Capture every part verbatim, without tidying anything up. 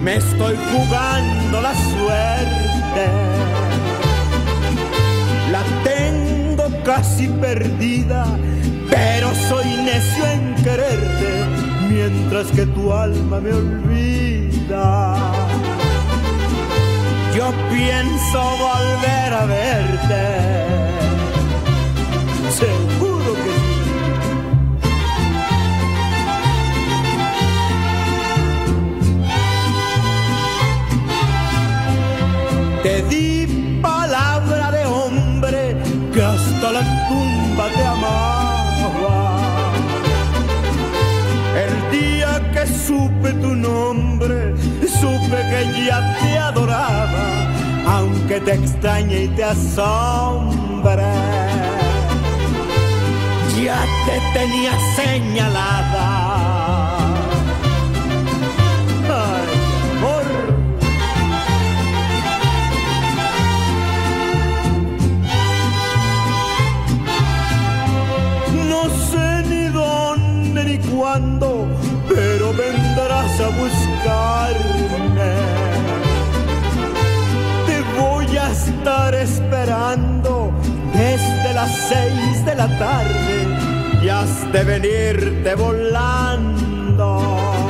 me estoy jugando la suerte. La tengo casi perdida, pero soy necio en quererte, mientras que tu alma me olvida. Yo pienso volver a verte, seguro que sí. Te di palabra de hombre que hasta la tumba te amaba. El día que supe tu nombre, supe que ya te adoraba, aunque te extrañe y te asombre. Ya te tenía señalada. Ay, amor. No sé ni dónde ni cuándo, pero vendrás a buscarme. Te voy a estar esperando desde las seis de la tarde y has de venirte volando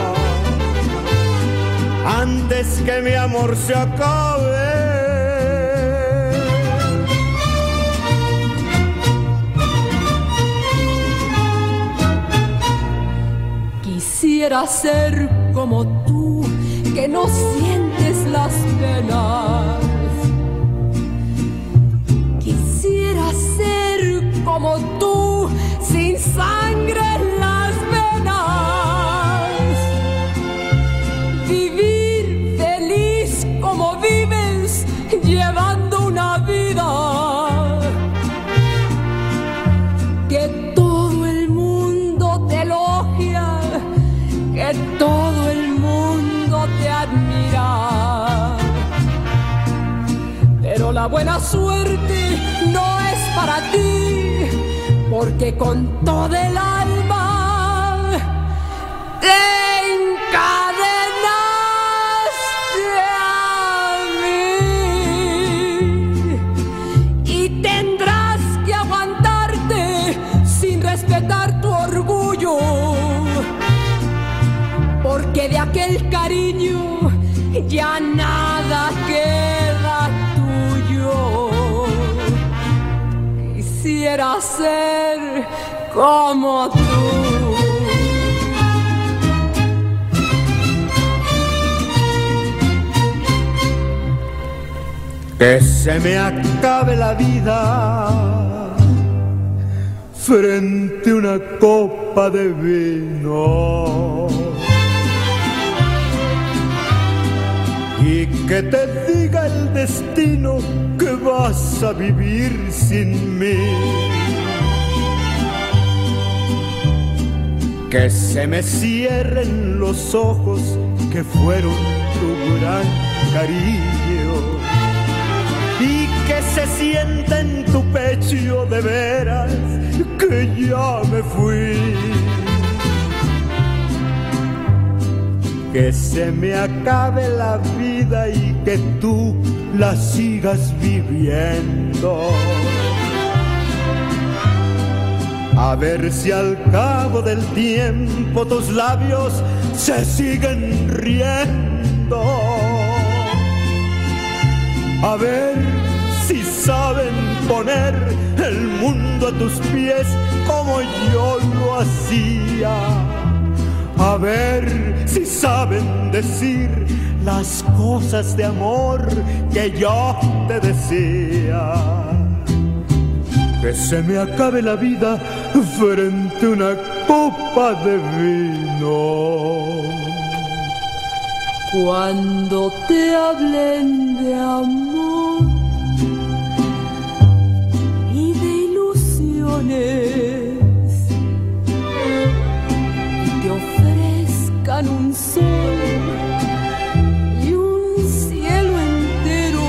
antes que mi amor se acabe. Quisiera ser como tú, que no sientes las penas. Quisiera ser como tú, sin sangre en las venas. Vivir feliz como vives, llevando una vida que todo el mundo te elogia, que todo el mundo te admira. Pero la buena suerte no es para ti, porque con todo el alma te encadenaste a mí. Y tendrás que aguantarte sin respetar tu orgullo, porque de aquel cariño ya nada queda tuyo. Quisiera ser como tú. Que se me acabe la vida frente a una copa de vino, y que te diga el destino que vas a vivir sin mí. Que se me cierren los ojos que fueron tu gran cariño, y que se sienta en tu pecho de veras que ya me fui. Que se me acabe la vida y que tú la sigas viviendo. A ver si al cabo del tiempo tus labios se siguen riendo. A ver si saben poner el mundo a tus pies como yo lo hacía. A ver si saben decir las cosas de amor que yo te decía. Que se me acabe la vida frente a una copa de vino. Cuando te hablen de amor y de ilusiones, te ofrezcan un sol y un cielo entero,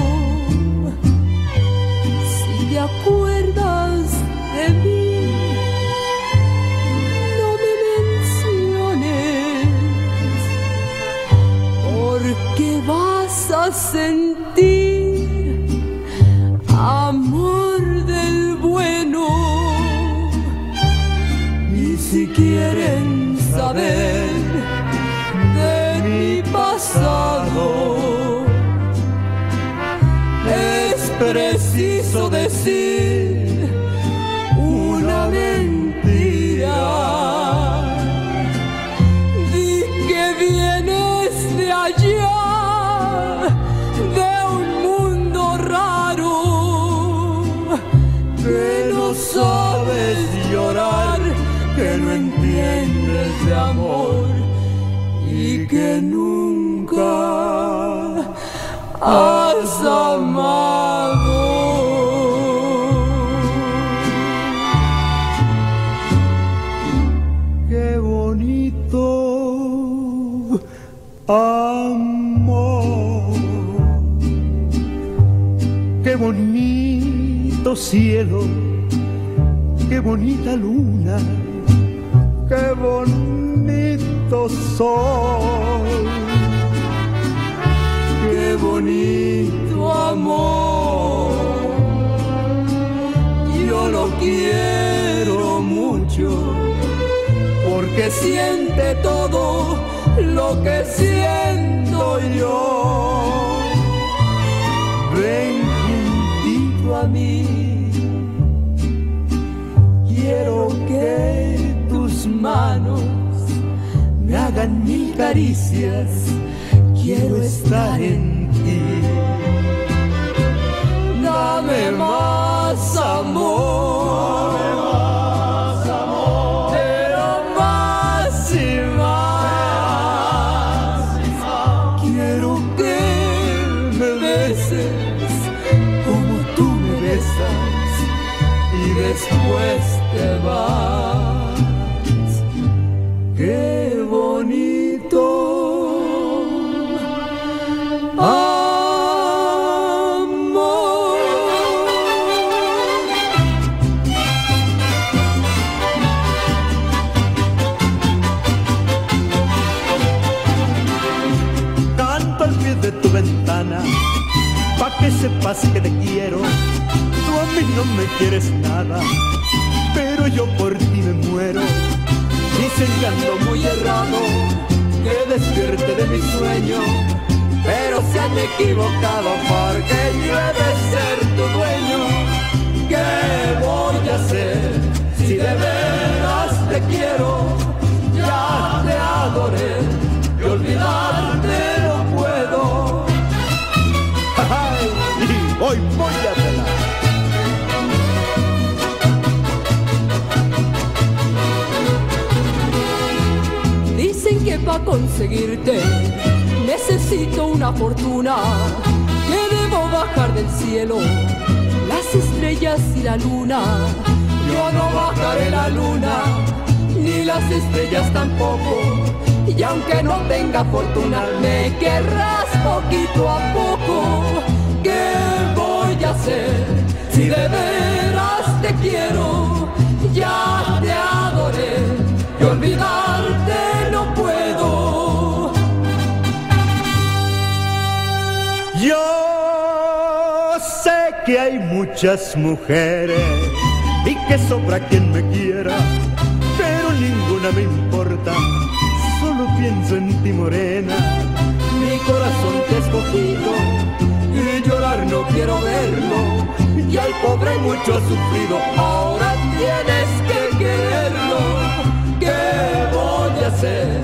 si te acuerdas de mí, no me menciones, porque a sentir amor del bueno. Y si quieren saber de mi pasado, es preciso decir una mentira. Di que vienes de allá, de un mundo raro, que no sabes llorar, que no entiendes de amor y que nunca has amado. Qué bonito amor, qué bonito cielo, qué bonita luna, qué bonito sol, qué bonito amor. Yo lo quiero mucho porque siente todo lo que siento yo. Ven juntito a mí, quiero que tus manos me hagan mil caricias, quiero estar en ti. Dame más amor, dame más amor, pero más y más. Quiero que me beses como tú me besas y después te vas. Qué bonito amor. Canto al pie de tu ventana pa' que sepas que te quiero. Tú a mí no me quieres nada, pero yo por ti me muero. Dicen que ando muy errado, que despierte de mi sueño, pero se han equivocado porque yo he de ser tu dueño. ¿Qué voy a hacer si de veras te quiero? Ya te adoré y olvidarte no puedo. Ay, y hoy voy a pelar. Dicen que para conseguirte necesito una fortuna, que debo bajar del cielo las estrellas y la luna. Yo no bajaré la luna, ni las estrellas tampoco, y aunque no tenga fortuna, me querrás poquito a poco. ¿Qué voy a hacer si de veras te quiero? Ya te adoré y olvidarte no puedo. Yo sé que hay muchas mujeres y que sobra quien me quiera, pero ninguna me importa, solo pienso en ti, morena. Mi corazón te ha escogido y llorar no quiero verlo, y al pobre mucho ha sufrido, ahora tienes que quererlo. ¿Qué voy a hacer